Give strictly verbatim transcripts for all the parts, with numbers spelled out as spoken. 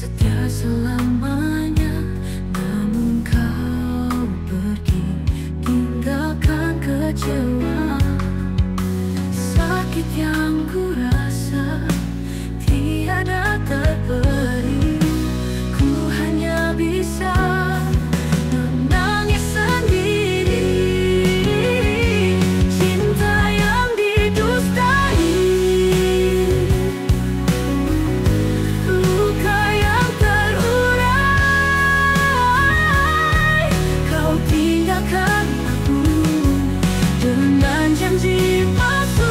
setia selamanya. Namun kau pergi, tinggalkan kecewa. Sakit yang ku rasa tiada terperi. Ku hanya bisa menangis sendiri. Cinta yang didustai, luka yang terurai. Kau tinggalkan aku dengan janji palsu.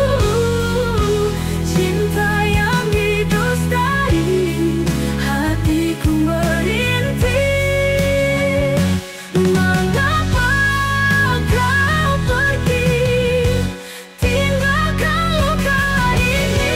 Cinta yang didustai, hatiku merintih. Mengapa kau pergi, tinggalkan luka ini?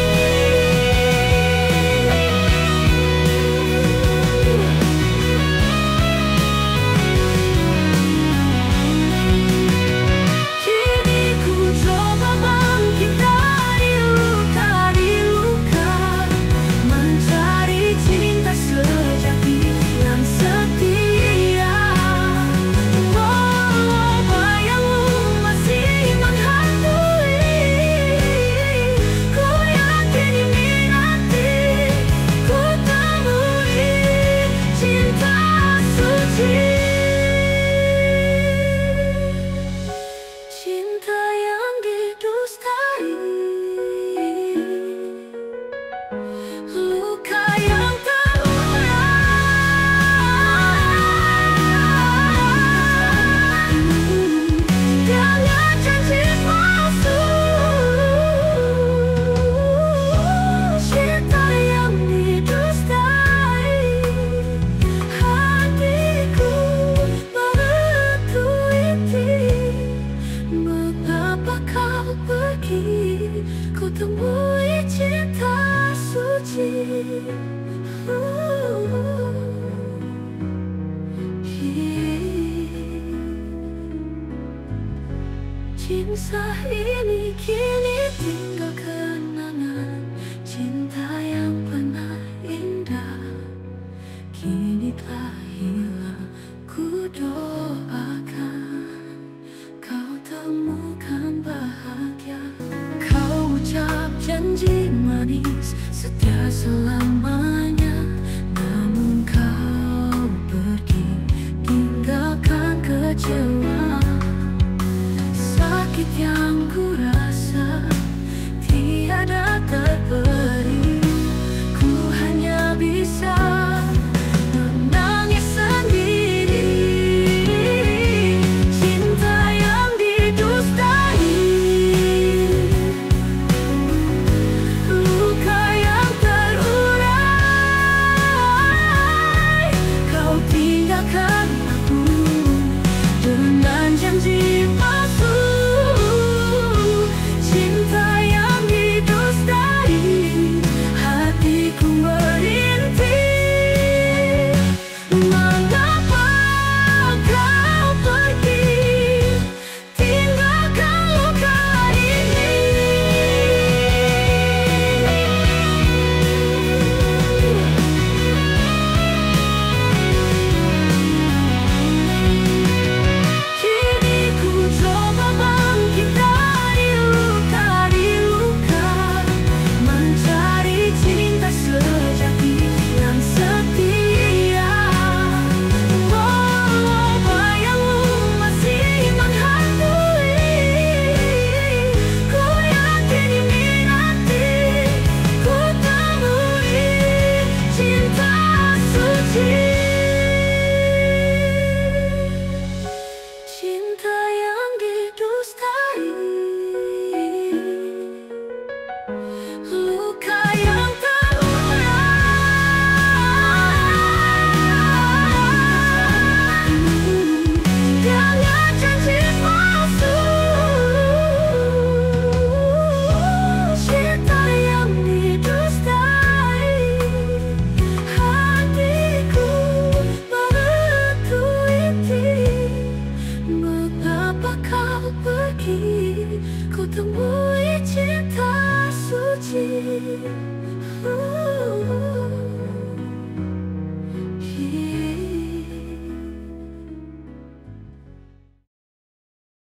Kini ku coba bangkit dari luka, di luka, mencari cinta sejati yang setia. Walau bayangmu masih menghantui, ku yakin ini nanti ku temui cinta suci. Cinta yang didustai, luka yang terurai. Dengan janji palsu. Cinta yang didustai, hatiku merintih. Mengapa kau pergi, ku temui cinta suci. Cinta ini kini tinggal kenangan. Cinta yang pernah indah kini telah hilang. Ku doakan kau temukan bahagia. Kau ucap janji manis setia selamanya. Namun kau pergi, tinggalkan kecewa. Sakit yang ku rasa tiada terperi. Ku hanya bisa menangis sendiri. Cinta yang didustai, luka yang terurai. Kau tinggalkan aku dengan janji palsu. Cinta yang didustai, hatiku merintih. Mengapa kau pergi, tinggalkan luka ini? Kini ku coba bangkit dari luka, di luka, mencari cinta sejati yang setia. Walau bayangmu masih menghantui, ku yakin ini nanti ku temui cinta suci. Cinta yang didustai, luka yang terurai. Dengan janji palsu. Cinta yang didustai, hatiku merintih. Mengapa kau pergi, ku temui cinta suci. uh, uh.